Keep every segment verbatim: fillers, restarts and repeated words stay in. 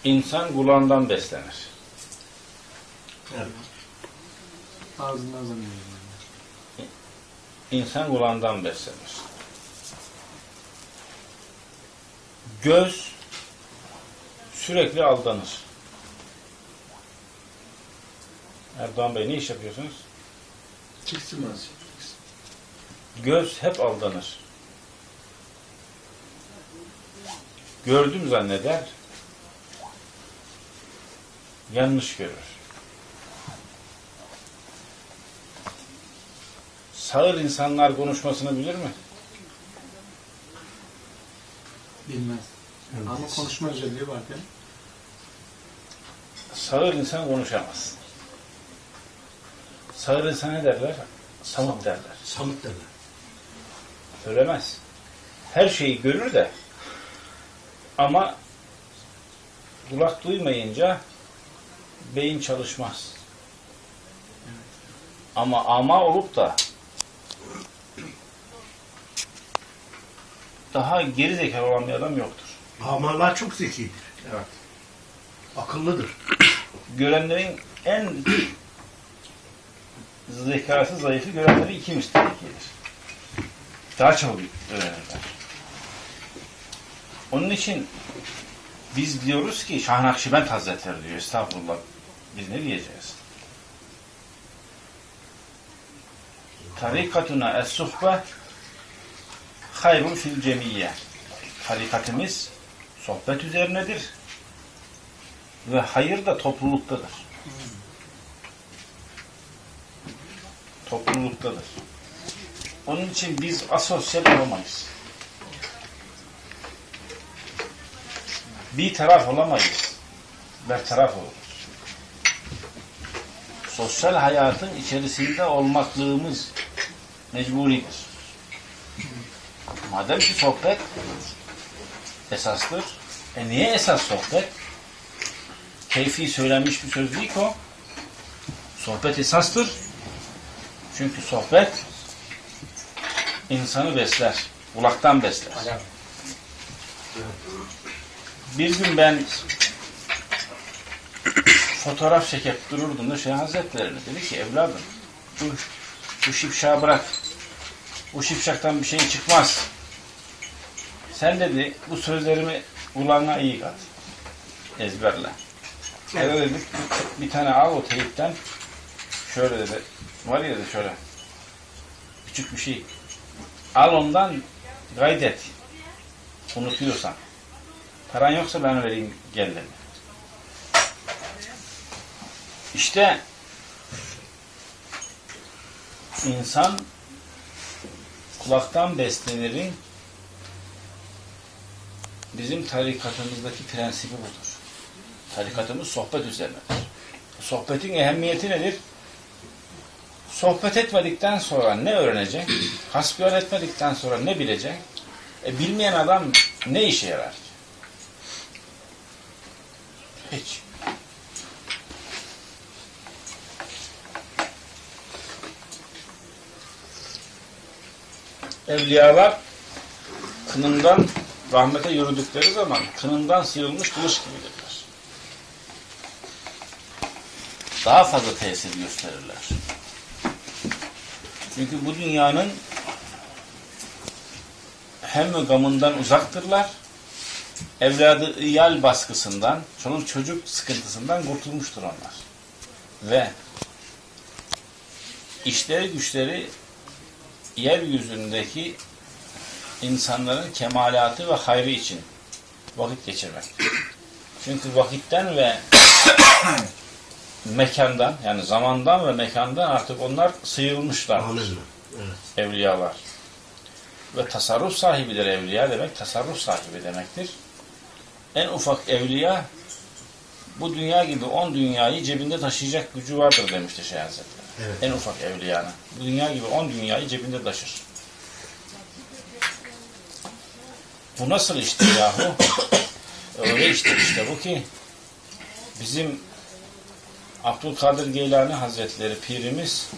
İnsan kulağından beslenir. Evet. Ağzından zanıyor. İnsan kulağından beslenir. Göz sürekli aldanır. Erdoğan Bey ne iş yapıyorsunuz? Çıksın az. Göz hep aldanır. Gördüm zanneder, yanlış görür. Sağır insanlar konuşmasını bilir mi? Bilmez. Evet. Ama konuşma özelliği var değil mi? Sağır insan konuşamaz. Sağır insan ne derler? Samut derler. Samut derler. Söylemez. Her şeyi görür de ama kulak duymayınca beyin çalışmaz. Ama ama olup da daha geri zekalı olan bir adam yoktur. Amalar çok zekidir. Evet. Akıllıdır. Görenlerin en zekası zayıfı görenleri iki müstehakidir. Daha çabuk öğrenirler. Onun için biz diyoruz ki Şah Nakşibend Hazretleri diyor. Estağfurullah. Biz ne diyeceğiz? Tarikatuna es-suhbe hayrun fil cemiyye. Tarikatımız sohbet üzerinedir ve hayır da topluluktadır. Topluluktadır. Onun için biz asosyal olamayız. Bir taraf olamayız. Bertaraf oluruz. Sosyal hayatın içerisinde olmaklığımız mecburidir. Madem ki sohbet esastır, e niye esas sohbet? Keyfi söylenmiş bir söz değil ki o. Sohbet esastır. Çünkü sohbet insanı besler. Kulaktan besler. Bir gün ben fotoğraf çekip dururdum da Şeyh Hazretleri dedi ki evladım bu, bu şipşağı bırak. Bu şipşaktan bir şey çıkmaz. Sen dedi bu sözlerimi kulağına iyi kat. Ezberle. Evet. Eve dedik bir tane al o teyipten şöyle dedi. Var ya dedi şöyle. Küçük bir şey. Al ondan kaydet. Unutuyorsan. Paran yoksa ben vereyim gel dedi. İşte insan kulaktan beslenirin bizim tarikatımızdaki prensibi budur. Tarikatımız sohbet üzerinedir. Sohbetin ehemmiyeti nedir? Sohbet etmedikten sonra ne öğrenecek? Hasbihal etmedikten sonra ne bilecek? E, bilmeyen adam ne işe yarar? Hiç. Evliyalar kınından rahmete yürüdükleri zaman kınından sıyrılmış kılıç gibidirler. Daha fazla tesir gösterirler. Çünkü bu dünyanın hem gamından uzaktırlar, evladı iyal baskısından, çoluk çocuk sıkıntısından kurtulmuştur onlar. Ve işleri güçleri yeryüzündeki insanların kemalatı ve hayrı için vakit geçirmektir. Çünkü vakitten ve mekandan, yani zamandan ve mekandan artık onlar sıyrılmışlardır. Evet. Evliyalar. Ve tasarruf sahibidir evliya demek, tasarruf sahibi demektir. En ufak evliya bu dünya gibi on dünyayı cebinde taşıyacak gücü vardır demişti Şeyh Hazretleri. Evet. En ufak evliyanın. Bu dünya gibi on dünyayı cebinde taşır. Bu nasıl işte yahu? Öyle işte işte bu ki bizim Abdülkadir Geylani Hazretleri pirimiz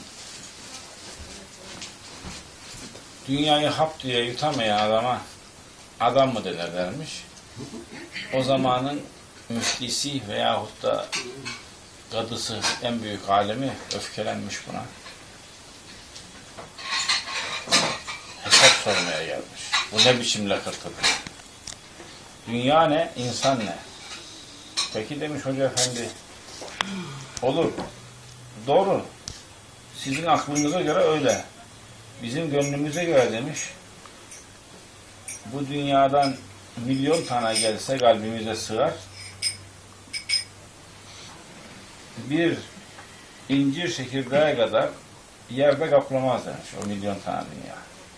dünyayı hap diye yutamayan adama adam mı denir dermiş. O zamanın müftisi veyahut da kadısı, en büyük alemi öfkelenmiş buna. Hesap sormaya gelmiş. Bu ne biçim lakırtıdır? Dünya ne, insan ne? Peki demiş Hoca Efendi, olur, doğru. Sizin aklınıza göre öyle. Bizim gönlümüze göre demiş, bu dünyadan milyon tane gelse kalbimize sığar. Bir incir çekirdeğe kadar yerde kaplamaz demiş o milyon tane dünya.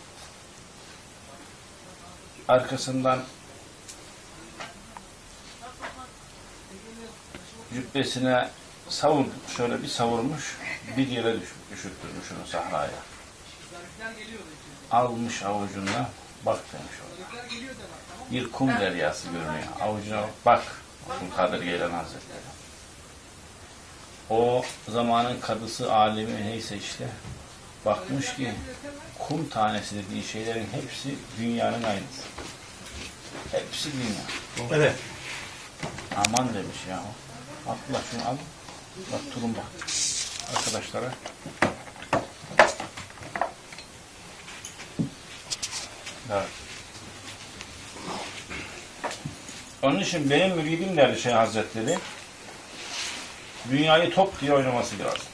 Arkasından cübbesine savur, şöyle bir savurmuş, bir yere düş, düşürtmüş onu sahraya. Almış avucuna, bak demiş orada. Bir kum deryası görünüyor. Avucuna bak, Abdülkadir Geylani Hazretleri. O zamanın kadısı, alimi neyse işte, bakmış ki kum tanesi dediği şeylerin hepsi dünyanın aynısı. Hepsi dünya. Evet. Aman demiş ya. Abdullah şunu al. Bak tulumba. Arkadaşlara. Evet. Onun için benim müridim derdi Şeyh Hazretleri, dünyayı top diye oynaması lazım.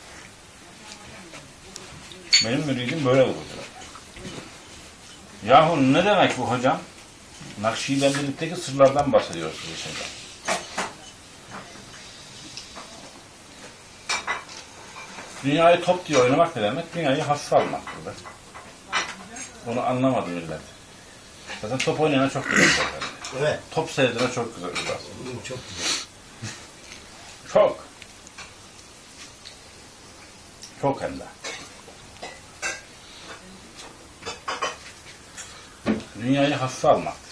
Benim müridim böyle olur. Yahu ne demek bu hocam? Nakşibendilikteki sırlardan bahsediyorsunuz şimdi. Dünyayı top diye oynamak ne demek? Dünyayı hafife almak burada. Onu anlamadı millet. Zaten top oynayana çok güzel. Evet. Top seyredene çok güzel. Çok güzel. Çok. Çok hem de. Dünyayı hafife almaktır.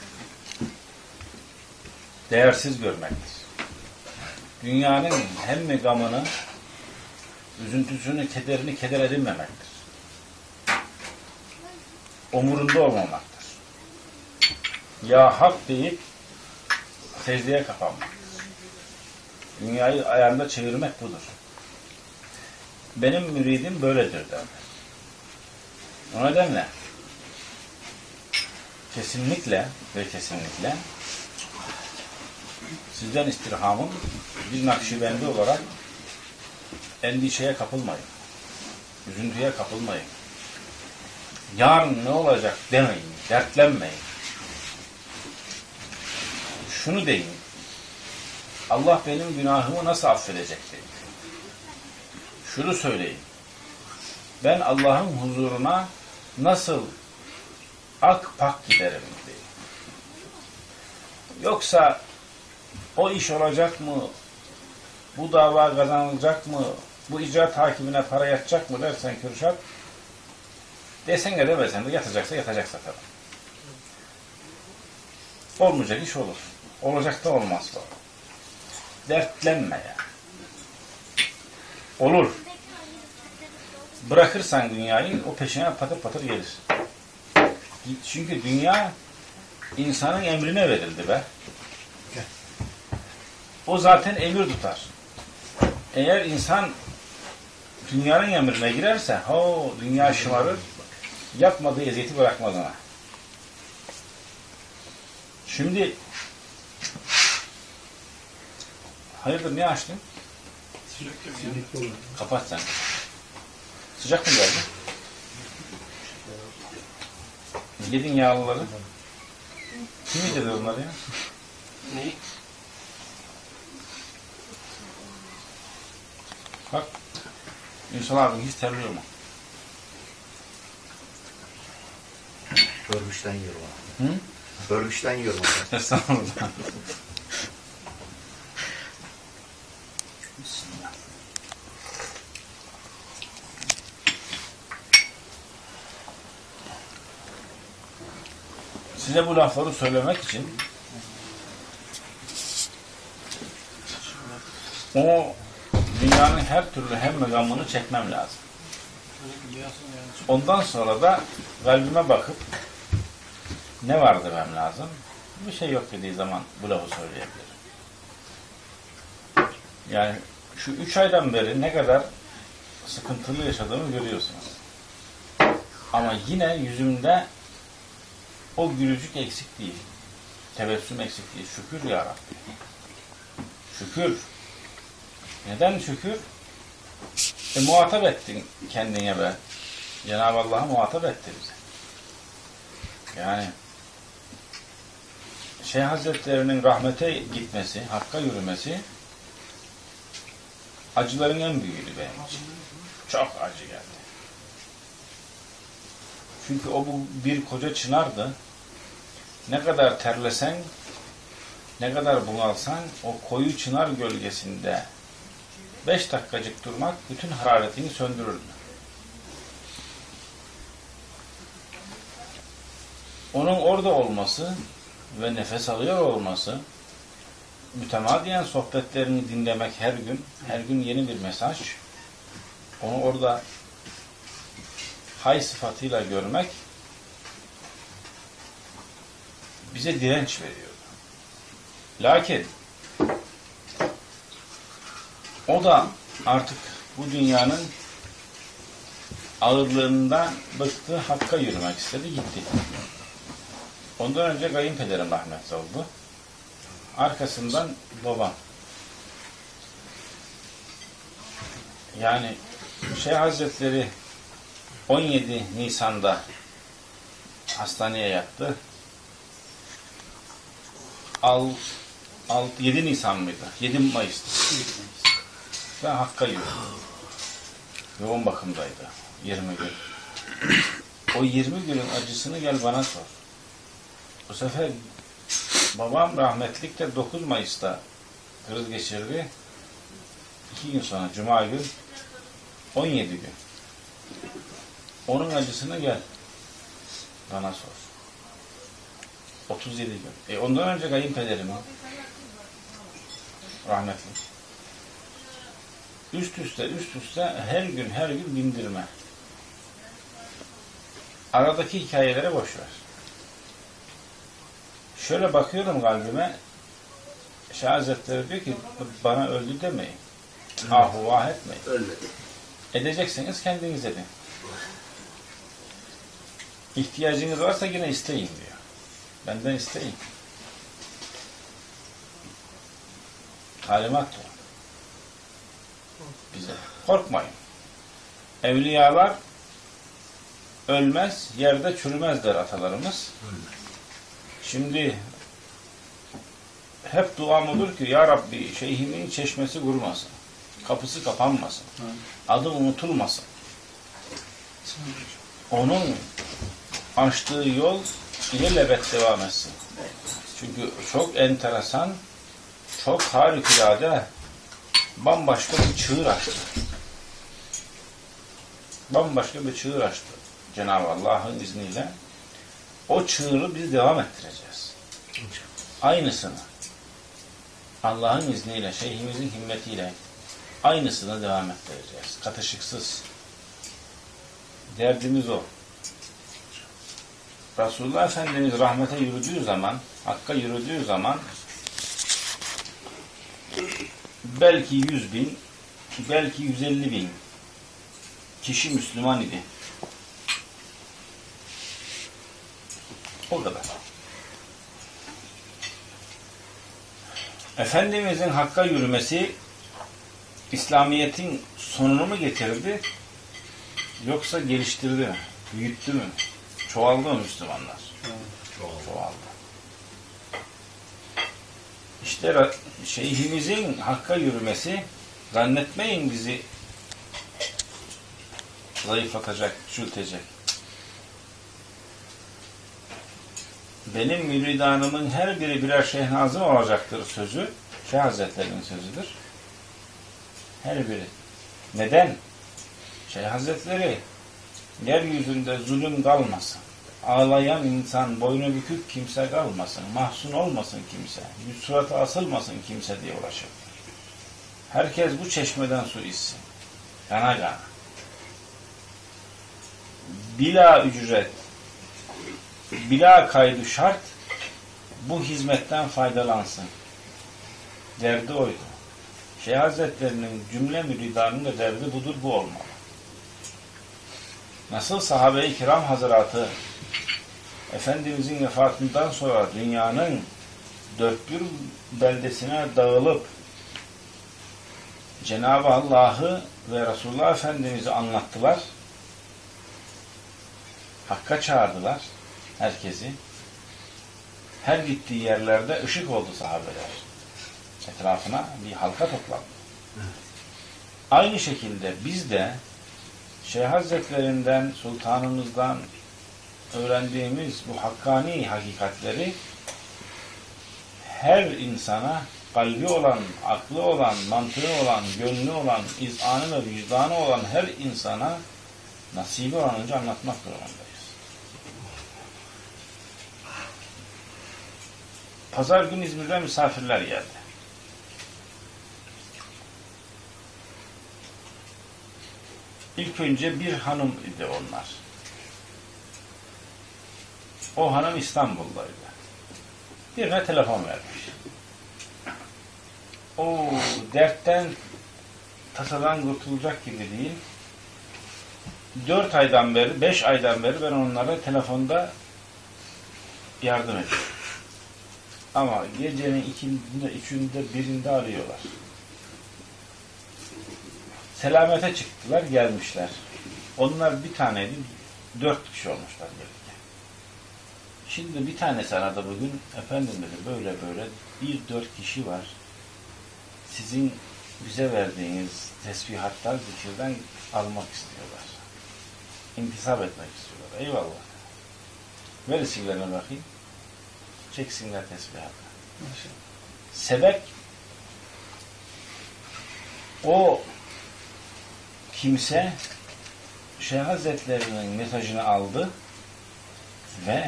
Değersiz görmektir. Dünyanın hem gamını, üzüntüsünü, kederini keder edinmemektir. Umurunda olmamaktır. Ya hak deyip secdeye kapanmaktır. Dünyayı ayağında çevirmek budur. Benim müridim böyledir derdi. O nedenle kesinlikle ve kesinlikle sizden istirhamım bir Nakşibendi olarak endişeye kapılmayın. Üzüntüye kapılmayın. Yarın ne olacak demeyin. Dertlenmeyin. Şunu deyin. Allah benim günahımı nasıl affedecek deyin. Şunu söyleyin. Ben Allah'ın huzuruna nasıl ak pak giderim deyin. Yoksa o iş olacak mı? Bu dava kazanılacak mı? Bu icraat hakimine para yatacak mı dersen Kürşat, desen de demesen de yatacaksa yatacaksa tabii. Olmayacak iş olur. Olacak da olmaz da. Dertlenme ya. Olur. Bırakırsan dünyayı o peşine patır patır gelir. Çünkü dünya insanın emrine verildi be. O zaten emir tutar. Eğer insan dünyanın emrine girerse o dünya şımarır, yapmadığı eziyeti bırakmaz ona. Şimdi hayırdır niye açtın? Kapat sen. Sıcak mı geldi? Yedin yağlıları. Kim yedi onları ya? Neyi? Bak. Ünsal abim hiç terliyor mu? Bölmüşten yiyorum Hı? abi. Bölmüşten yiyorum abi. Estağfurullah. Bismillah. Size bu lafları söylemek için o dünyanın her türlü hem gamını çekmem lazım. Ondan sonra da kalbime bakıp ne var demem lazım. Bir şey yok dediği zaman bu lafı söyleyebilirim. Yani şu üç aydan beri ne kadar sıkıntılı yaşadığımı görüyorsunuz. Ama yine yüzümde o gülücük eksik değil. Tebessüm eksik değil. Şükür ya Rabbi. Şükür. Neden şükür? E muhatap ettin kendine be. Cenab-ı Allah'a muhatap etti bizi. Yani Şeyh Hazretleri'nin rahmete gitmesi, hakka yürümesi acıların en büyüğüydü benim için. Çok acı geldi. Çünkü o bu bir koca çınardı. Ne kadar terlesen, ne kadar bunalsan o koyu çınar gölgesinde beş dakikacık durmak bütün hararetini söndürürdü. Onun orada olması ve nefes alıyor olması, mütemadiyen sohbetlerini dinlemek her gün, her gün yeni bir mesaj, onu orada hay sıfatıyla görmek bize direnç veriyordu. Lakin o da artık bu dünyanın ağırlığından bıktı, hakka yürümek istedi, gitti. Ondan önce kayınpederim rahmetli oldu. Arkasından babam. Yani Şeyh Hazretleri on yedi Nisan'da hastaneye yattı. Al, al, yedi Nisan mıydı? yedi Mayıs'ta. Ve hakka yürüdü. Yoğun bakımdaydı. yirmi gün. O yirmi günün acısını gel bana sor. Bu sefer babam rahmetlikte dokuz Mayıs'ta kriz geçirdi. İki gün sonra Cuma gün on yedi gün. Onun acısını gel bana sor. otuz yedi gün. E ondan önce kayınpederim rahmetli. Üst üste üst üste her gün her gün bindirme. Aradaki hikayelere boş ver. Şöyle bakıyorum kalbime, Şeyh Hazretleri diyor ki bana öldü demeyin. Ahu vah etmeyin. Ölmedi. Edecekseniz kendiniz edin. İhtiyacınız varsa yine isteyin diyor. Benden isteyin. Talimat o. Bize. Korkmayın. Evliyalar ölmez, yerde çürümez der atalarımız. Şimdi hep duam odur ki Ya Rabbi şeyhimin çeşmesi kurumasın. Kapısı kapanmasın. Adı unutulmasın. Onun açtığı yol ilelebet devam etsin. Çünkü çok enteresan, çok harikulade, bambaşka bir çığır açtı. Bambaşka bir çığır açtı Cenab-ı Allah'ın izniyle. O çığırı biz devam ettireceğiz. Aynısını Allah'ın izniyle, şeyhimizin himmetiyle aynısını devam ettireceğiz. Katışıksız. Derdimiz o. Resulullah Efendimiz rahmete yürüdüğü zaman, hakka yürüdüğü zaman belki yüz bin, belki yüz elli bin kişi Müslüman idi. O kadar. Efendimizin hakka yürümesi İslamiyet'in sonunu mu getirdi? Yoksa geliştirdi mi? Büyüttü mü? Çoğaldı mı Müslümanlar? Çoğaldı. Çoğaldı. İşte şeyhimizin hakka yürümesi zannetmeyin bizi zayıflatacak, küçültecek. Benim müridanımın her biri birer Şeyh Nazım olacaktır sözü. Şeyh Hazretleri'nin sözüdür. Her biri. Neden? Şeyh Hazretleri yeryüzünde zulüm kalmasın. Ağlayan insan, boynu bükük kimse kalmasın. Mahzun olmasın kimse. Yüz suratı asılmasın kimse diye uğraşır. Herkes bu çeşmeden su içsin. Yana yana. Bila ücret, bila kaydı şart bu hizmetten faydalansın. Derdi oydu. Şeyh Hazretlerinin cümle müridanın da derdi budur, bu olmalı. Nasıl sahabe-i kiram hazıratı Efendimizin vefatından sonra dünyanın dört bir beldesine dağılıp Cenab-ı Allah'ı ve Resulullah Efendimiz'i anlattılar. Hakka çağırdılar herkesi. Her gittiği yerlerde ışık oldu sahabeler. Etrafına bir halka toplandı. Aynı şekilde biz de Şeyh Hazretlerinden, Sultanımızdan öğrendiğimiz bu hakkani hakikatleri her insana, kalbi olan, aklı olan, mantığı olan, gönlü olan, izanı ve vicdanı olan her insana nasibi olan önce anlatmak durumundayız. Pazar günü İzmir'den misafirler geldi. İlk önce bir hanım idi onlar. O hanım İstanbul'daydı. Birine telefon vermiş. O dertten, tasadan kurtulacak gibi değil. Dört aydan beri, beş aydan beri ben onlara telefonda yardım ediyorum. Ama gecenin ikisinde, üçünde, birinde arıyorlar. Selamete çıktılar, gelmişler. Onlar bir taneydi, dört kişi olmuşlar birlikte. Şimdi bir tanesi aradı bugün, efendim dedi, böyle böyle bir dört kişi var. Sizin bize verdiğiniz tesbihatlar, zikirden almak istiyorlar. İntisap etmek istiyorlar. Eyvallah. Ver isimlerine bakayım. Çeksinler tesbihatı. Sebep o kimse Şeyh Hazretleri'nin mesajını aldı ve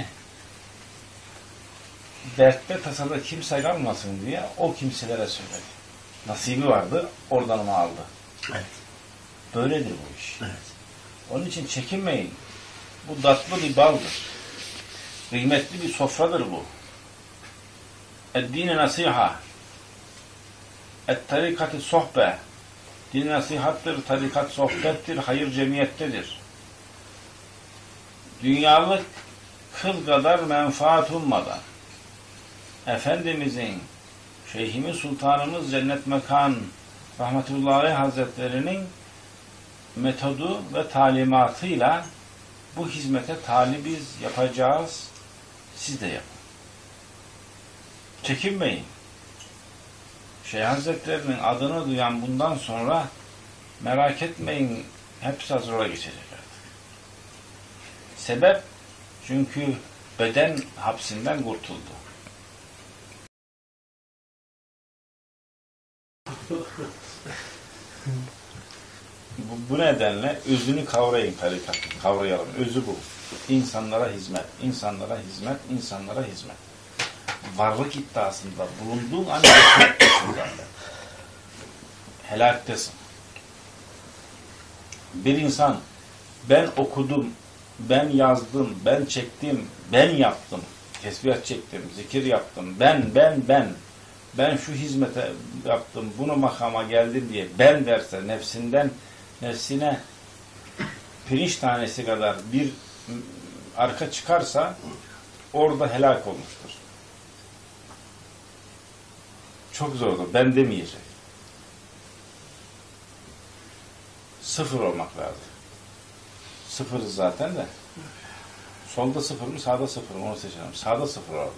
dertte tasada kimse kalmasın diye o kimselere söyledi. Nasibi vardı, oradan onu aldı. Evet. Böyledir bu iş. Evet. Onun için çekinmeyin. Bu tatlı bir baldır. Kıymetli bir sofradır bu. Eddine nasiha. Et-tarikati sohbe. Din nasihattır, tarikat sohbettir, hayır cemiyettedir. Dünyalık kıl kadar menfaat ummadan Efendimizin, Şeyhimiz Sultanımız Cennet Mekan Rahmetullahi Hazretleri'nin metodu ve talimatıyla bu hizmete talibiz, yapacağız. Siz de yapın. Çekinmeyin. Şeyh Hazretleri'nin adını duyan bundan sonra merak etmeyin, hepsi hazıra geçecek artık. Sebep, çünkü beden hapsinden kurtuldu. bu, bu nedenle özünü kavrayın tarikatın, kavrayalım. Özü bu. İnsanlara hizmet, insanlara hizmet, insanlara hizmet. Varlık iddiasında bulunduğun an helaktesin. Bir insan ben okudum, ben yazdım, ben çektim, ben yaptım, tesbihat çektim, zikir yaptım, ben, ben, ben, ben şu hizmete yaptım, bunu makama geldim diye ben derse, nefsinden, nefsine pirinç tanesi kadar bir arka çıkarsa orada helak olmuştur. Çok zordur. Ben demeyecek. Sıfır olmak lazım. Sıfırız zaten de. Solda sıfır mı, sağda sıfır mı? Onu seçelim. Sağda sıfır oldu.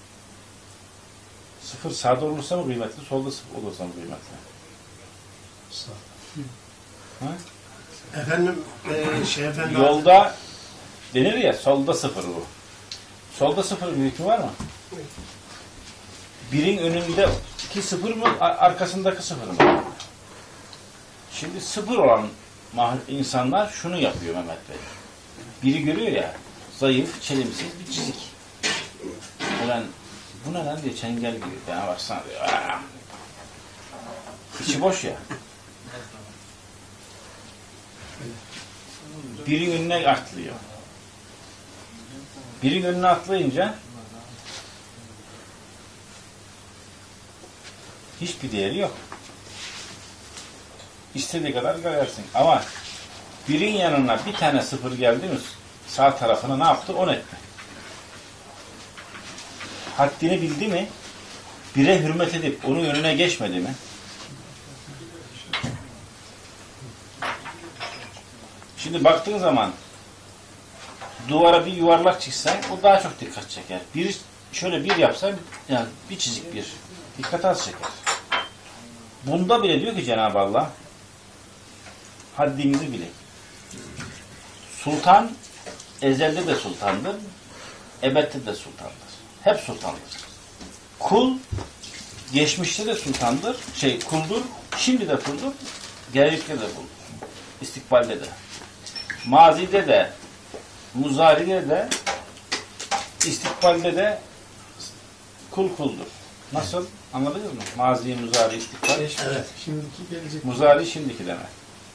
Sıfır sağda olursa mı kıymetli, solda sıfır olursa mı kıymetli? Sağ Ha? Efendim, e, şey efendim... Yolda denir ya, solda sıfır bu. Solda sıfır bir hükmü var mı? Birin önündeki sıfır mı, arkasındaki sıfır mı? Şimdi sıfır olan insanlar şunu yapıyor Mehmet Bey. Biri görüyor ya, zayıf, çelimsiz bir çizik. Ulan, bu ne lan diye çengel gibi. Bana baksana diyor. Aa! İçi boş ya. Biri önüne atlıyor. Biri önüne atlayınca hiçbir değeri yok. İstediği kadar koyarsın. Ama birin yanına bir tane sıfır geldi mi sağ tarafına ne yaptı? On etti. Haddini bildi mi? Bire hürmet edip onun önüne geçmedi mi? Şimdi baktığın zaman duvara bir yuvarlak çıksa o daha çok dikkat çeker. Bir şöyle bir yapsa yani bir çizik bir dikkat az çeker. Bunda bile diyor ki Cenab-ı Allah haddinizi bilin. Sultan ezelde de sultandır, ebedde de sultandır. Hep sultandır. Kul geçmişte de sultandır, şey kuldur, şimdi de kuldur, gelecekte de kuldur. İstikbalde de. Mazide de, muzaride de, istikbalde de kul kuldur. Nasıl? Anladınız mı? Mazi, muzari, istikbal. Evet. Şimdiki gelecek. Muzari şimdiki demek.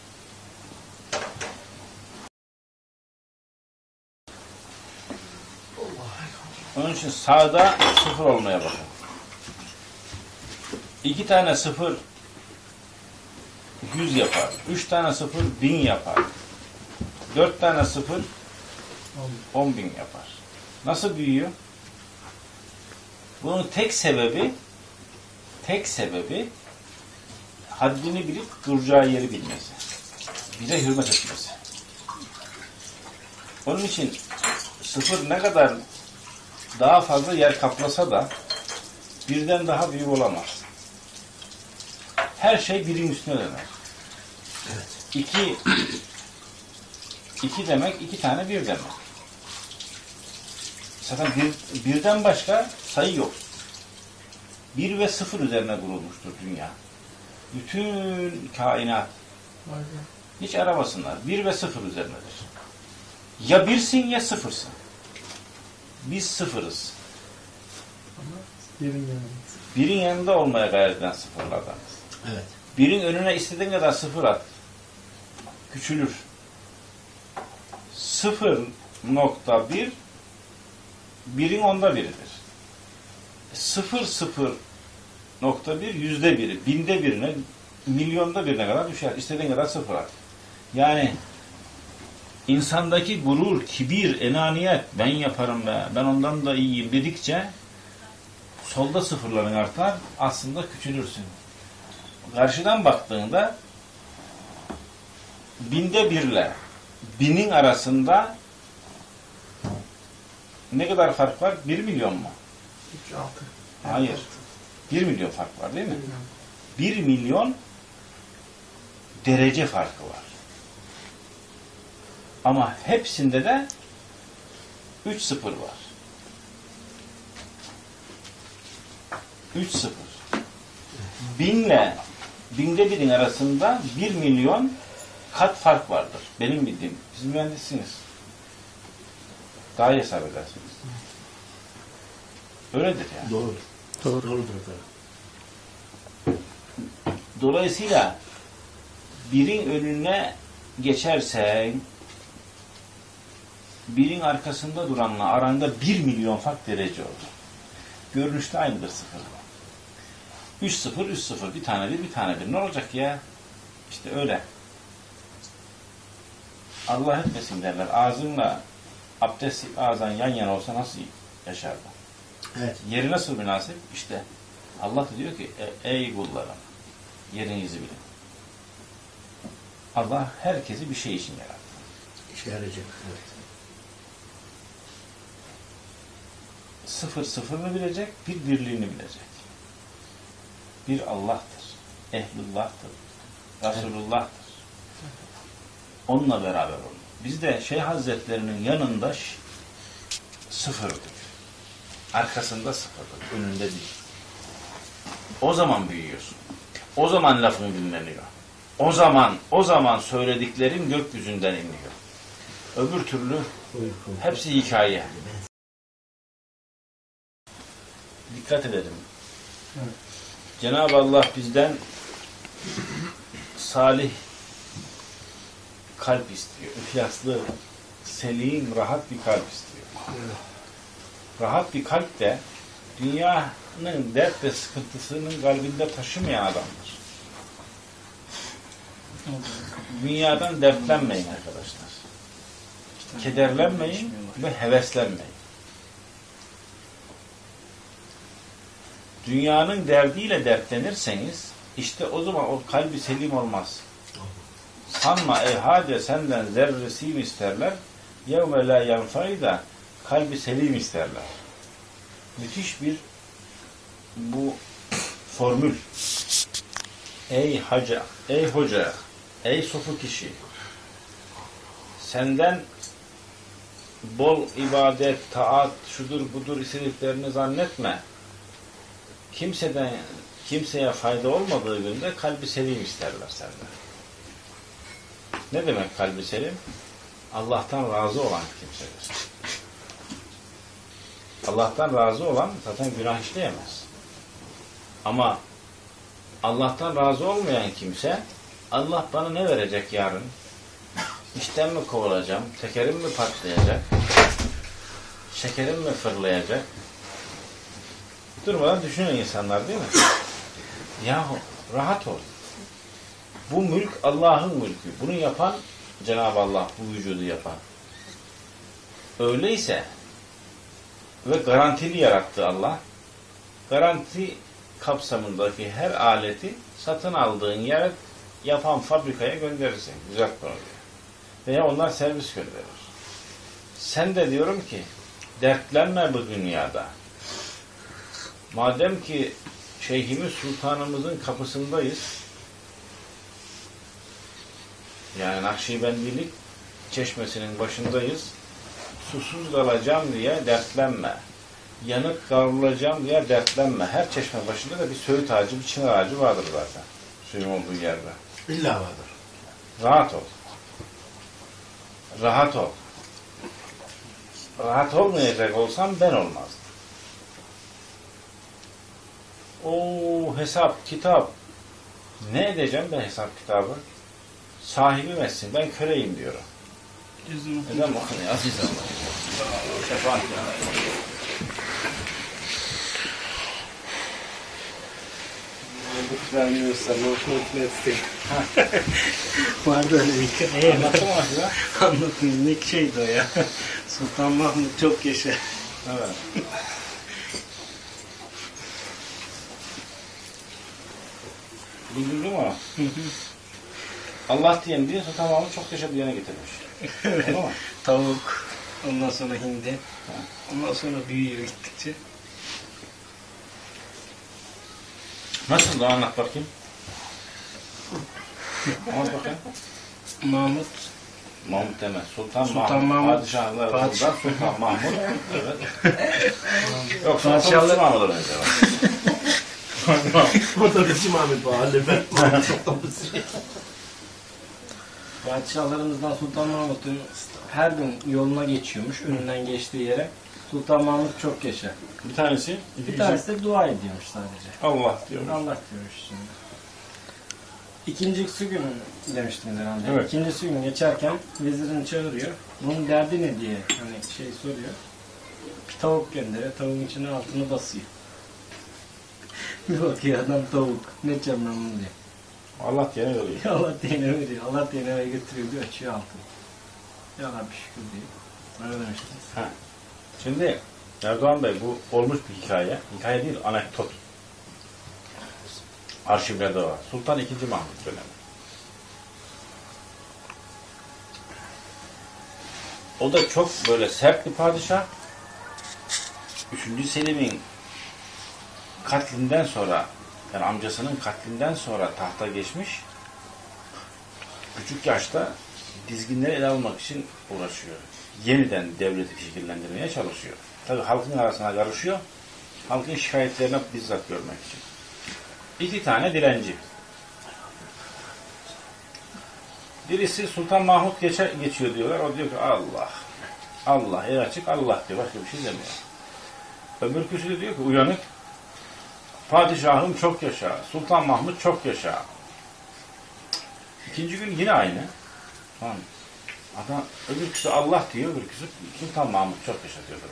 Onun için sağda sıfır olmaya bakın. İki tane sıfır yüz yapar. Üç tane sıfır bin yapar. Dört tane sıfır on bin yapar. Nasıl büyüyor? Bunun tek sebebi tek sebebi haddini bilip duracağı yeri bilmesi. Bize hürmet etmesi. Onun için sıfır ne kadar daha fazla yer kaplasa da birden daha büyük olamaz. Her şey birin üstüne döner. Evet. İki iki demek iki tane bir demek. Zaten bir, birden başka sayı yok. Bir ve sıfır üzerine kurulmuştur dünya. Bütün kainat. Hiç aramasınlar. Bir ve sıfır üzerinedir. Ya birsin ya sıfırsın. Biz sıfırız. Birin yanında. Birin yanında olmaya gayret eden sıfırlardanız. Evet. Birin önüne istediğin kadar sıfır at. Küçülür. Sıfır nokta bir birin onda biridir. Sıfır sıfır nokta bir yüzde biri, binde birine, milyonda birine kadar düşer. İstediğin kadar sıfır at. Yani insandaki gurur, kibir, enaniyet, ben yaparım be, ben ondan da iyiyim dedikçe solda sıfırların artar, aslında küçülürsün. Karşıdan baktığında binde birle binin arasında ne kadar fark var? Bir milyon mu? üç altı. Hayır. Bir milyon fark var değil mi? Bir milyon derece farkı var. Ama hepsinde de üç sıfır var. Üç sıfır. Binle binde birin arasında bir milyon kat fark vardır. Benim bildiğim. Siz mühendissiniz. Daha iyi hesap edersiniz. Öyledir yani. Doğru. Doğru. Doğrudur efendim. Dolayısıyla birin önüne geçersen birin arkasında duranla aranda bir milyon fark derece olur. Görünüşte aynıdır sıfırla. Üç sıfır, üç sıfır. Bir tane bir, bir tane bir. Ne olacak ya? İşte öyle. Allah etmesin derler. Ağzınla abdest ağzın yan yana olsa nasıl yaşardı? Evet. Yeri nasıl münasip? İşte Allah da diyor ki e, ey kullarım yerinizi bilin. Allah herkesi bir şey için yarattı. İşe yarayacak. Evet. Sıfır sıfırını bilecek, bir birliğini bilecek. Bir Allah'tır. Ehlullah'tır. Resulullah'tır. Onunla beraber olun. Biz de Şeyh Hazretlerinin yanında sıfırdık. Arkasında sıfırdık. Önünde değil. O zaman büyüyorsun. O zaman lafın dinleniyor. O zaman, o zaman söylediklerin gökyüzünden iniyor. Öbür türlü hepsi hikaye. Dikkat edelim. Evet. Cenab-ı Allah bizden salih kalp istiyor. İhlaslı, selim, rahat bir kalp istiyor. Evet. Rahat bir kalp de dünyanın dert ve sıkıntısının kalbinde taşımayan adamdır. Dünyadan dertlenmeyin arkadaşlar. Kederlenmeyin ve heveslenmeyin. Dünyanın derdiyle dertlenirseniz işte o zaman o kalbi selim olmaz. Sanma ey hade senden zerresi mi isterler? Yevme la yenfa'yı da kalbi selim isterler. Müthiş bir bu formül. Ey hacı, ey hoca, ey sofu kişi, senden bol ibadet, taat, şudur budur istediklerini zannetme. Kimseden, kimseye fayda olmadığı günde kalbi selim isterler senden. Ne demek kalbi selim? Allah'tan razı olan kimsedir. Allah'tan razı olan zaten günah işleyemez. Ama Allah'tan razı olmayan kimse, Allah bana ne verecek yarın? İşten mi kovulacağım? Tekerim mi patlayacak? Şekerim mi fırlayacak? Durmadan düşünüyor insanlar değil mi? Yahu rahat ol. Bu mülk Allah'ın mülkü. Bunu yapan Cenab-ı Allah, bu vücudu yapan. Öyleyse ve garantili yarattı Allah. Garanti kapsamındaki her aleti satın aldığın yere yapan fabrikaya gönderirsin. Güzel konuyor. Veya onlar servis gönderir. Sen de diyorum ki dertlenme bu dünyada. Madem ki Şeyhimiz Sultanımızın kapısındayız, yani Nakşibendilik çeşmesinin başındayız, susuz kalacağım diye dertlenme. Yanıp kavrulacağım diye dertlenme. Her çeşme başında da bir söğüt ağacı, bir çınar ağacı vardır zaten. Suyun olduğu yerde. İlla vardır. Rahat ol. Rahat ol. Rahat olmayacak olsam ben olmazdım. O hesap, kitap. Ne edeceğim ben hesap kitabı? Sahibim etsin. Ben köleyim diyorum. Neden bakın ya? Aziz Allah. Şefaat ya. Vermiyorsan o etmesin. Vardı öyle bir hikaye. Anlattın mı aslında? Anlatayım. Ne şeydi o ya? Sultan Mahmut çok yaşa. Evet. Duydun mu? Allah diyen diye Sultan Mahmut çok yaşa diyene getirmiş. Evet. Tamam mı? Tavuk. Ondan sonra hindi. Ondan sonra büyüyor gittikçe. Nasıl da anlat bakayım. Anlat bakayım. Mahmut. Mahmut deme. Sultan, Sultan Mahmut. Mahmut. Padişahlar Padişah. Sultan, Sultan Mahmut. Evet. Yok Sultan Padişahlar- Mahmut'a benziyor. O da bizim Ahmet bu halde ben. Padişahlarımızdan Sultan Mahmut'un her gün yoluna geçiyormuş. Önünden geçtiği yere. Sultan Mahmut çok yaşa. Bir tanesi. Bir tanesi de dua ediyormuş sadece. Allah diyor. Allah diyormuş şimdi. İkincisi gün demiştim herhalde. Evet. İkincisi gün geçerken vezirini çağırıyor. Bunun derdi ne diye hani şey soruyor. Bir tavuk gönderiyor. Tavuğun içine altını basıyor. Bir bakıyor adam tavuk. Ne yapacağım ben bunu diyor. Allah diyene oluyor. Allah diyene veriyor. Allah diyene eve götürüyor diyor. Açıyor altını. Ya Rabbi şükür diyor. Öyle demiştiniz. Ha. Şimdi Erdoğan Bey bu olmuş bir hikaye. Hikaye değil, anekdot. Arşivlerde var. Sultan ikinci. Mahmut dönemi. O da çok böyle sert bir padişah. üçüncü. Selim'in katlinden sonra, yani amcasının katlinden sonra tahta geçmiş. Küçük yaşta dizginleri ele almak için uğraşıyor. Yeniden devleti şekillendirmeye çalışıyor. Tabii halkın arasına karışıyor. Halkın şikayetlerine bizzat görmek için. İki tane dilenci. Birisi Sultan Mahmut geçe, geçiyor diyorlar. O diyor ki Allah. Allah. El açık Allah diyor. Başka bir şey demiyor. Öbürküsü de diyor ki uyanık. Padişahım çok yaşa. Sultan Mahmut çok yaşa. İkinci gün yine aynı. Tamam. Adam öbürküsü Allah diyor. Öbürküsü Sultan Mahmut çok yaşa diyor.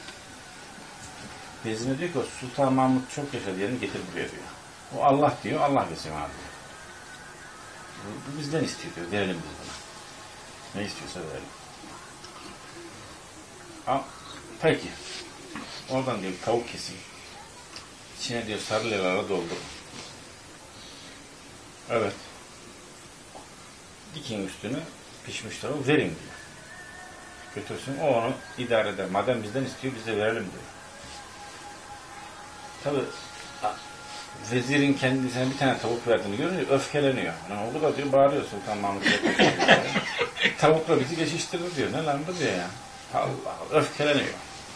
Vezine diyor ki Sultan Mahmut çok yaşa diyeni getir buraya diyor. O Allah diyor. Allah desin abi. Bu, bu bizden istiyor diyor. Verelim biz buna. Ne istiyorsa verelim. Ha, peki. Oradan diyor tavuk kesin. İçine diyor sarı levara doldur. Evet. Dikin üstünü pişmiş tavuğu verin diyor. Götürsün, o onu idare eder. Madem bizden istiyor, biz de verelim diyor. Tabi vezirin kendisine bir tane tavuk verdiğini görünce öfkeleniyor. Yani o da diyor, bağırıyor Sultan Mahmut. Tavukla bizi geçiştirir diyor. Ne lan bu diyor ya. Allah Allah, öfkeleniyor.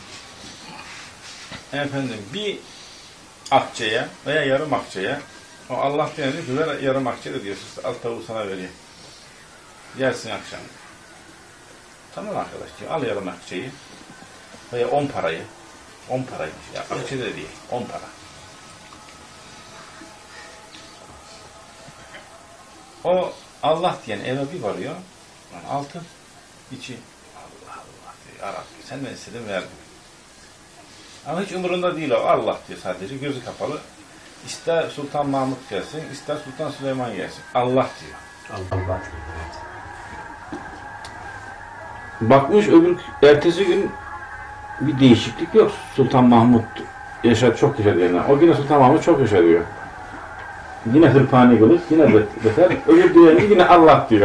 Efendim bir akçeye veya yarım akçeye, o Allah diyor ki ver yarım akçe de diyorsunuz, al tavuğu sana vereyim. Gelsin akşam. Tamam arkadaş diyor, al yarım akçeyi veya on parayı, on paraymış ya, akçe de değil, on para. O Allah diyen eve bir varıyor, yani altın, içi, Allah Allah diyor, ya Rabbi sen ben istedin verdin. Ama hiç umurunda değil o, Allah diyor sadece, gözü kapalı. İster Sultan Mahmut gelsin, ister Sultan Süleyman gelsin, Allah diyor. Allah Allah. Bakmış öbür ertesi gün bir değişiklik yok. Sultan Mahmut yaşar, çok yaşadı yani. O yine Sultan Mahmut çok yaşar diyor. Yine hırpani kılıç, yine beter. Öbür diğerini yine Allah diyor.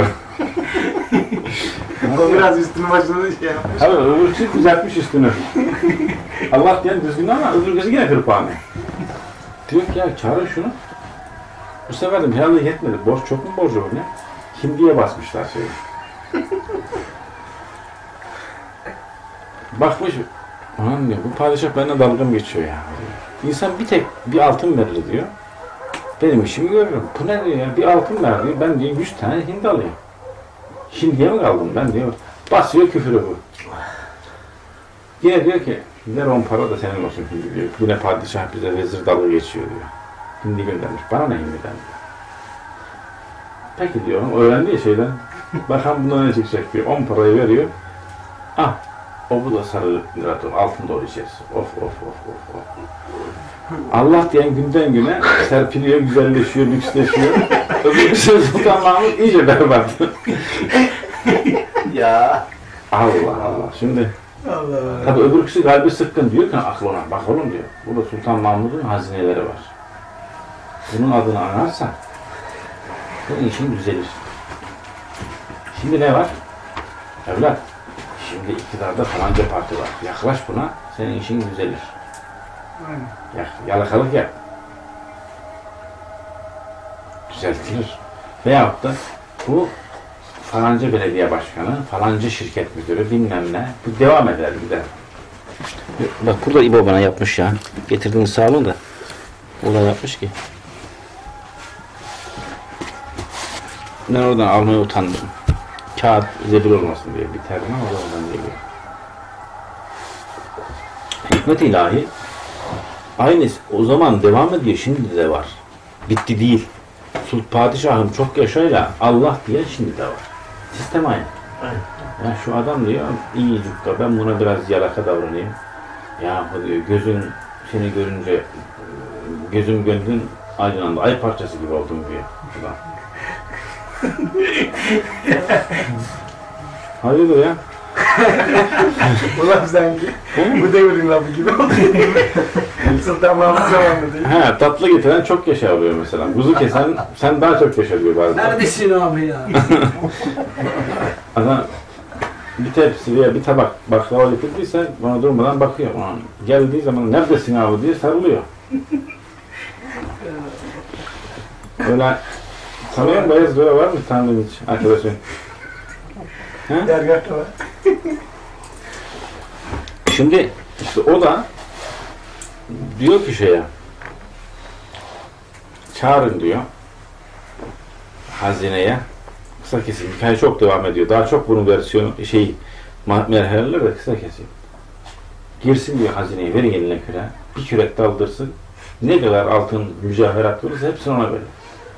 O biraz üstünü başını şey yapmış. Tabii öbür kişi düzeltmiş üstünü. Allah diyen düzgün ama öbür kişi yine hırpani. Diyor ki ya çağırın şunu. Bu sefer de herhalde yetmedi. Borç çok mu borcu var ne? Hindiye basmışlar şeyi. Bakmış, aman diyor, bu padişah benimle dalga mı geçiyor ya? İnsan bir tek bir altın verir diyor. Benim işimi görürüm. Bu ne diyor ya? Bir altın ver diyor. Ben diyor yüz tane hindi alayım. Hindiye mi kaldım ben diyor. Basıyor küfürü bu. Yine diyor ki, ver on para da senin olsun hindi diyor. Yine padişah bize vezir dalga geçiyor diyor. Hindi göndermiş. Bana ne hindiden diyor. Peki diyor, öğrendiği şeyden. Bakalım bundan ne çıkacak diyor. On parayı veriyor. Ah. O bu da sarı liraton, altın doğru içerisi. Of of of of of. Allah diyen günden güne serpiliyor, güzelleşiyor, lüksleşiyor. Öbür şey Sultan Mahmut iyice berbat. Ya. Allah Allah. Şimdi Allah Allah. tabii öbürküsü kalbi sıkkın diyor ki aklına. Bak oğlum diyor. Burada Sultan Mahmut'un hazineleri var. Bunun adını anarsan bunun işin düzelir. Şimdi ne var? Evlat. Şimdi iktidarda falanca parti var. Yaklaş buna, senin işin düzelir. Ya, yalakalık yap. Düzeltilir. Veyahut da bu falanca belediye başkanı, falanca şirket müdürü, bilmem ne. Bu devam eder gider. Bak burada İbo bana yapmış ya. Getirdiğiniz sağ olun da. O da yapmış ki. Ben oradan almaya utandım. Kağıt zebil olmasın diye biterdim ama oradan geliyor. Hikmet ilahi aynı o zaman devam ediyor, şimdi de var. Bitti değil. Sultan Padişahım çok yaşayla Allah diye şimdi de var. Sistem aynı. Yani şu adam diyor iyi cukka, ben buna biraz yalaka davranayım. Ya diyor gözün seni görünce gözüm gönlün aydınlandı. Ay parçası gibi oldum diyor. Hayırdır ya? Ulan sanki bu devrin lafı gibi oldu. Sultan Mahmut zamanında değil. He, tatlı getiren çok yaşa oluyor mesela. Kuzu kesen sen daha çok yaşa diyor bazen. Neredesin abi ya? Adam bir tepsi veya bir tabak baklava getirdiyse bana durmadan bakıyor. Ulan, geldiği zaman neredesin abi diye sarılıyor. Öyle sanıyorum Bayezid öyle var mı tanıdığın hiç arkadaşın? Dergahta var. Şimdi işte o da diyor ki şeye çağırın diyor hazineye, kısa keseyim, hikaye çok devam ediyor, daha çok bunun versiyonu şey merhaleler de kısa keseyim, girsin diyor hazineye, verin eline küre, bir kürek daldırsın, ne kadar altın mücevherat olursa hepsini ona verin.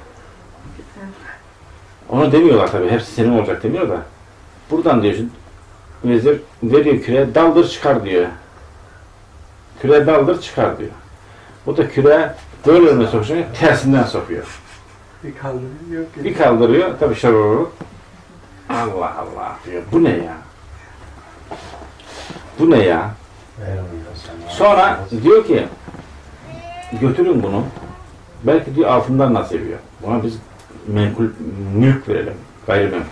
Onu demiyorlar tabii, hepsi senin olacak demiyor da buradan diyor vezir veriyor küre, daldır çıkar diyor. Küre daldır çıkar diyor. O da küre böyle önüne sokuşunca tersinden sokuyor. Bir kaldırıyor yok. Bir kaldırıyor. Tabii şarırır. Allah Allah diyor. Bu ne ya? Bu ne ya? Sonra diyor ki götürün bunu. Belki diyor altından nasip ediyor. Buna biz menkul, mülk verelim. Gayrimenkul.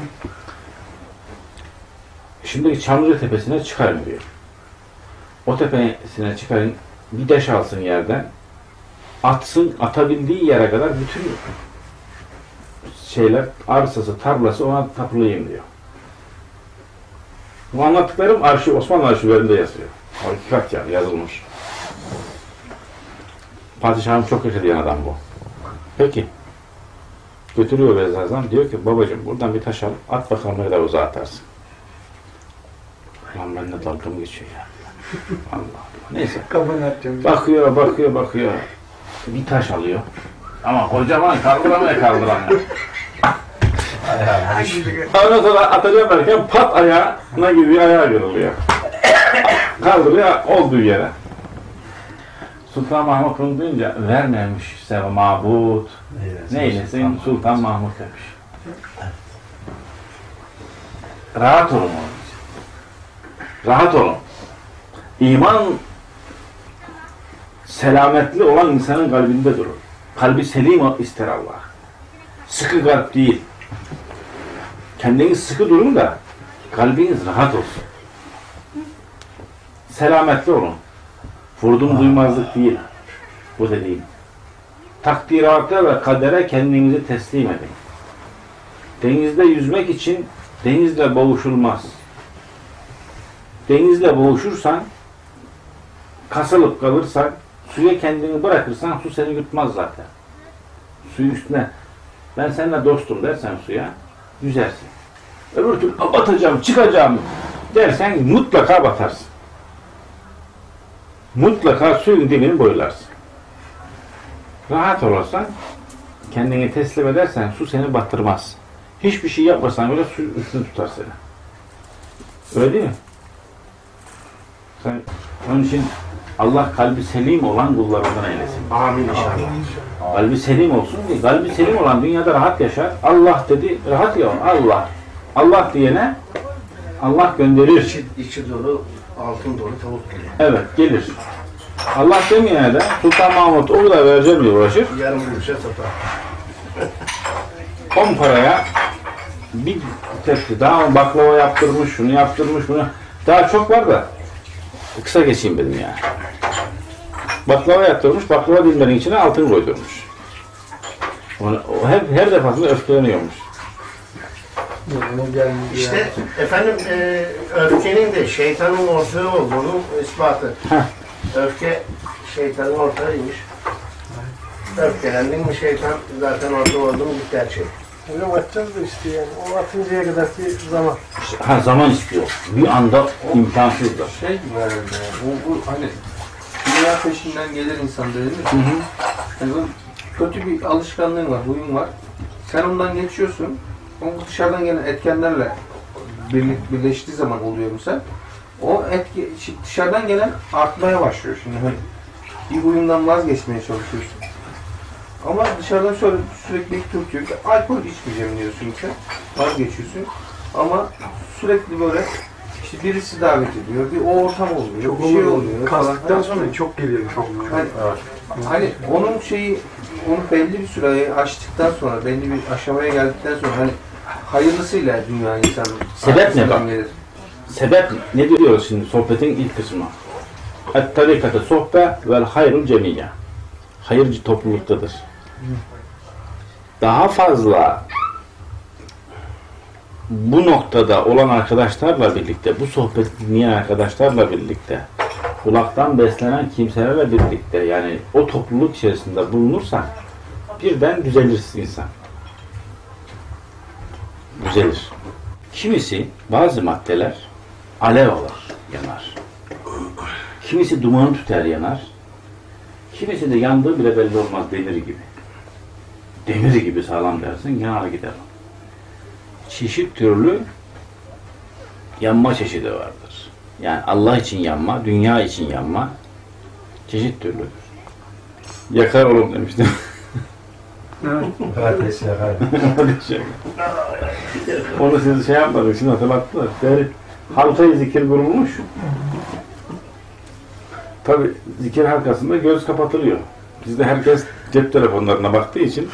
Şimdi Çamlıca Tepesi'ne çıkarın diyor. O tepesine çıkarın. Bir taş alsın yerden. Atsın, atabildiği yere kadar bütün şeyler, arsası, tarlası ona tapulayayım diyor. Bu anlattıklarım arşiv, Osmanlı arşivlerinde yazıyor. Hakikat yani yazılmış. Padişahım çok yaşayan adam bu. Peki. Götürüyor Vezazan. Diyor ki babacığım buradan bir taş al. At bakalım ne kadar uzağa atarsın. Lan ben de dalga mı geçiyor ya? Allah Allah. Neyse. Bakıyor, bakıyor, bakıyor. Bir taş alıyor. Ama kocaman kaldıramaya kaldıramıyor. Ondan sonra atacağım derken pat ayağına gibi ayağı kırılıyor. Kaldırıyor olduğu yere. Sultan Mahmut bunu duyunca vermemiş seva mabut. Neylesin Sultan Mahmut demiş. Rahat olun. Rahat olun. İman selametli olan insanın kalbinde durur. Kalbi selim ister Allah. Sıkı kalp değil. Kendiniz sıkı durun da kalbiniz rahat olsun. Selametli olun. Vurdum duymazlık değil. Bu dediğim. Takdirata ve kadere kendinizi teslim edin. Denizde yüzmek için denizle boğuşulmaz. Denizle boğuşursan, kasılıp kalırsan, suya kendini bırakırsan su seni yutmaz zaten. Suyu üstüne, ben seninle dostum dersen suya, yüzersin. Öbür türlü batacağım, çıkacağım dersen mutlaka batarsın. Mutlaka suyun dibini boylarsın. Rahat olursan, kendini teslim edersen su seni batırmaz. Hiçbir şey yapmasan bile su üstünü tutar seni. Öyle değil mi? Sen, onun için Allah kalbi selim olan kullarından eylesin. Amin inşallah. Kalbi selim olsun diye. Kalbi selim olan dünyada rahat yaşar. Allah dedi, rahat ya Allah. Allah diyene Allah gönderir. İçi, içi dolu, altın dolu tavuk geliyor. Evet, gelir. Allah demeyene de Sultan Mahmut o kadar vereceğim diye uğraşır. Yarım gülüşe satar. On paraya bir tepsi daha baklava yaptırmış, şunu yaptırmış, bunu. Daha çok var da kısa geçeyim dedim yani. Baklava yaptırmış, baklava dilimlerin içine altın koydurmuş. Onu, o her, her defasında öfkeleniyormuş. İşte efendim e, öfkenin de şeytanın ortağı olduğunu ispatı. Heh. Öfke şeytanın ortağıymış. Öfkelendin mi şeytan zaten ortağı olduğunu bir gerçek. Hocam atacağız da işte yani. O atıncaya kadarki zaman. İşte, ha, zaman istiyor. Bir anda imkansızdır. Şey gibi herhalde yani. Bu, bu hani dünya peşinden gelir insan değil mi? Hı hı. Yani bu kötü bir alışkanlığın var, huyun var. Sen ondan geçiyorsun. O dışarıdan gelen etkenlerle birlik, birleştiği zaman oluyor mesela. O etki dışarıdan gelen artmaya başlıyor şimdi. Hani bir huyundan vazgeçmeye çalışıyorsun. Ama dışarıdan şöyle sürekli tutuyor ki alkol içmeyeceğim diyorsun sen. Vazgeçiyorsun. Ama sürekli böyle işte birisi davet ediyor. Bir o ortam oluyor. Çok bir şey oluyor. oluyor. Kastıktan falan. sonra çok geliyor. Çok. Hani, hani onun şeyi onu belli bir süreyi aştıktan sonra belli bir aşamaya geldikten sonra hani hayırlısıyla dünya insanı Sebep ne bak? gelir. Sebep ne diyoruz şimdi sohbetin ilk kısmı? Et-tarikatı sohbe vel hayrul cemiyye. Hayırcı topluluktadır. Daha fazla bu noktada olan arkadaşlarla birlikte, bu sohbeti dinleyen arkadaşlarla birlikte, kulaktan beslenen kimselerle birlikte, yani o topluluk içerisinde bulunursan birden düzelirsin insan. Düzelir. Kimisi bazı maddeler alev alır, yanar. Kimisi dumanı tüter, yanar. Kimisi de yandığı bile belli olmaz, demir gibi. Demir gibi sağlam dersin, yanar gider. Çeşit türlü yanma çeşidi vardır. Yani Allah için yanma, dünya için yanma çeşit türlüdür. Yakar oğlum demiştim. Kardeş ya kardeş. Onu siz şey yapmadık, şimdi hatırlattılar. Yani halkayı zikir kurulmuş. Tabi zikir halkasında göz kapatılıyor. Bizde herkes cep telefonlarına baktığı için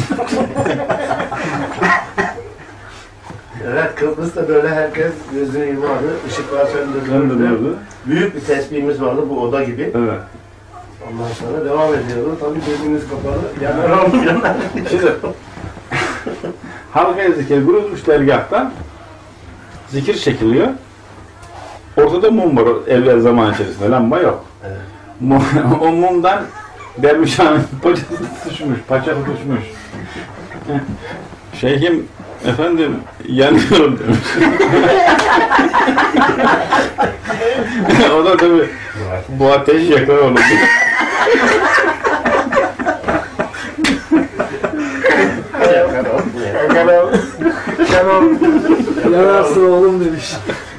Evet, Kıbrıs'ta böyle herkes gözünü yumardı, ışıklar söndürüldü. söndürüyordu. Büyük bir tesbihimiz vardı bu oda gibi. Evet. Ondan sonra devam ediyordu. Tabii gözümüz kapalı. Yanar olmuyor. Şimdi halkaya zikir kurulmuş dergahta zikir çekiliyor. Ortada mum var evvel zaman içerisinde. Lamba yok. Evet. Mum, o mumdan dervişhanın paçası düşmüş. Paça düşmüş. Şeyhim efendim yanıyorum demiş. O da tabii bu ateş yakar onu. Yanarsın oğlum demiş.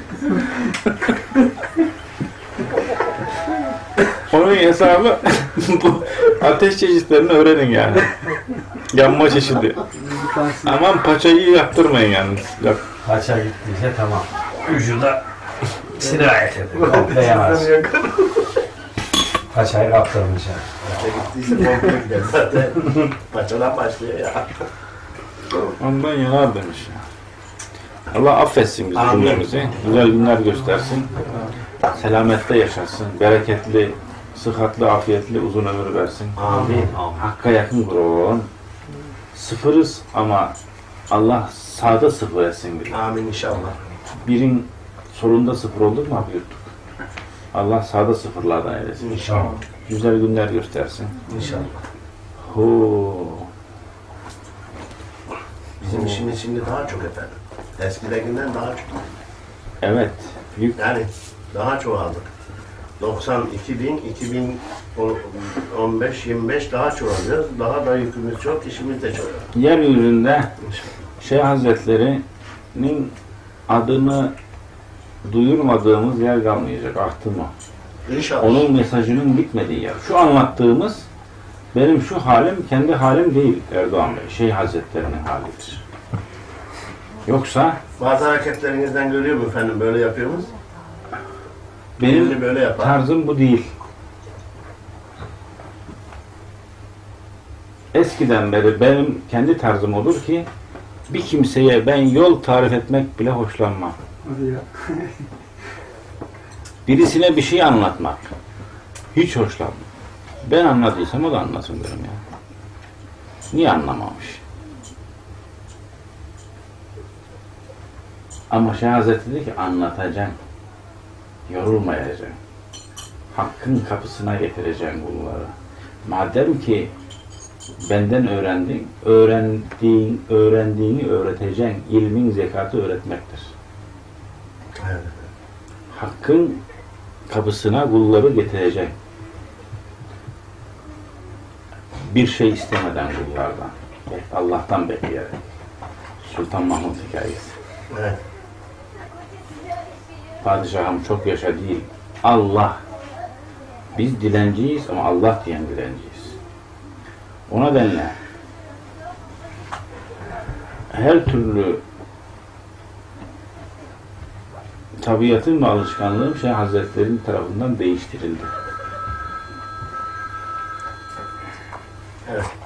Onun hesabı bu ateş çeşitlerini öğrenin yani. Yanma çeşidi. Aman paçayı yaptırmayın yalnız. Yap. Kaça gittiyse tamam. Vücuda sirayet eder. Komple yanarsın. Paçayı kaptırmış yani. Gittiyse komple gider zaten. Paçadan başlıyor ya. Ondan yanar demiş ya. Allah affetsin bizi Amin. cümlemizi. Güzel günler göstersin. Selamette yaşasın. Bereketli, sıhhatli, afiyetli uzun ömür versin. Amin. Hakka yakın kurun. Sıfırız ama Allah sağda sıfır etsin bizi. Amin inşallah. Birin solunda sıfır olduk mu yapıyorduk? Allah sağda sıfırlardan eylesin. İnşallah. Güzel günler göstersin. İnşallah. Hoo. Bizim işimiz şimdi daha çok efendim. Eskidekinden daha çok. Evet. Yük. Yani daha çoğaldık. doksan, iki bin, iki bin on beş, yirmi beş daha çoğalıyoruz. Daha da yükümüz çok, işimiz de çok. Yeryüzünde Şeyh Hazretleri'nin adını duyurmadığımız yer kalmayacak. Ahtım o. İnşallah. Onun mesajının bitmediği yer. Şu anlattığımız benim şu halim kendi halim değil Erdoğan Bey. Şeyh Hazretleri'nin halidir. Yoksa Bazı hareketlerinizden görüyor mu efendim? Böyle yapıyoruz. benim Birini böyle yapar. tarzım bu değil. Eskiden beri benim kendi tarzım odur ki bir kimseye ben yol tarif etmek bile hoşlanmam. Hadi ya. Birisine bir şey anlatmak hiç hoşlanmam. Ben anladıysam o da anlasın derim ya. Niye anlamamış? Ama Şeyh Hazretleri dedi ki anlatacaksın. Yorulmayacaksın. Hakkın kapısına getireceksin bunları. Madem ki benden öğrendin, öğrendiğin, öğrendiğini öğreteceksin. İlmin zekatı öğretmektir. Evet. Hakkın kapısına kulları getireceksin. Bir şey istemeden kullardan. Allah'tan bekleyerek. Sultan Mahmut hikayesi. Evet. Padişahım çok yaşa değil. Allah. Biz dilenciyiz ama Allah diyen dilenciyiz. O nedenle her türlü tabiatım ve alışkanlığım Şeyh Hazretleri'nin tarafından değiştirildi. Evet.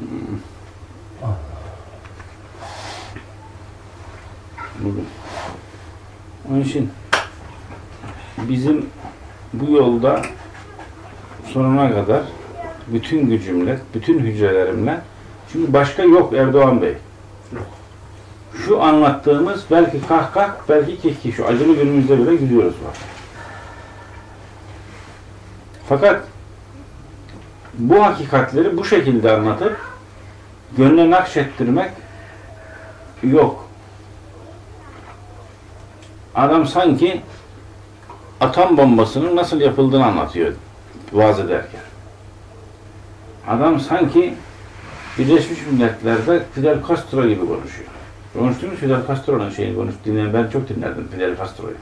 Bugün. Onun için bizim bu yolda sonuna kadar bütün gücümle, bütün hücrelerimle, çünkü başka yok Erdoğan Bey. Şu anlattığımız belki kahkah, belki kihki, şu acılı günümüzde bile gülüyoruz var. Fakat bu hakikatleri bu şekilde anlatıp gönle nakşettirmek yok. Adam sanki atom bombasının nasıl yapıldığını anlatıyor vaaz ederken. Adam sanki Birleşmiş Milletler'de Fidel Castro gibi konuşuyor. Konuştunuz Fidel Castro'nun şeyini konuş, dinleyen ben çok dinlerdim Fidel Castro'yu.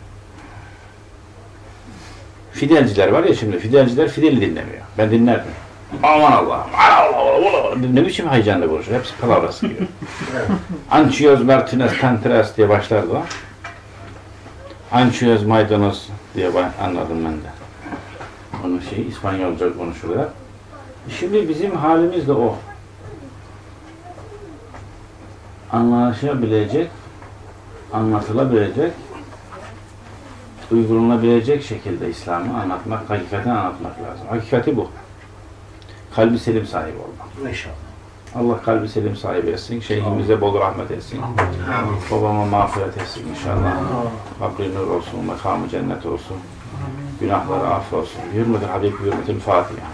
Fidelciler var ya şimdi, Fidelciler Fidel'i dinlemiyor. Ben dinlerdim. Aman Allah'ım, Allah Allah, ne biçim heyecanla konuşuyor, hepsi palavra sıkıyor. Ançioz Martinez Tantres diye başlardı o. Ançioz maydanoz diye anladım ben de. Onun şeyi İspanyolca konuşuyorlar. Şimdi bizim halimiz de o. Anlaşabilecek, anlatılabilecek, uygulanabilecek şekilde İslam'ı anlatmak, hakikatini anlatmak lazım. Hakikati bu. Kalbi selim sahibi olmak. İnşallah. Allah kalbi selim sahibi etsin. Şeyhimize bol rahmet etsin. Amin. Babama mağfiret etsin inşallah. Kabri nur olsun, makamı cennet olsun. Günahları af olsun. Hürmetin Habib, hürmetin Fatiha.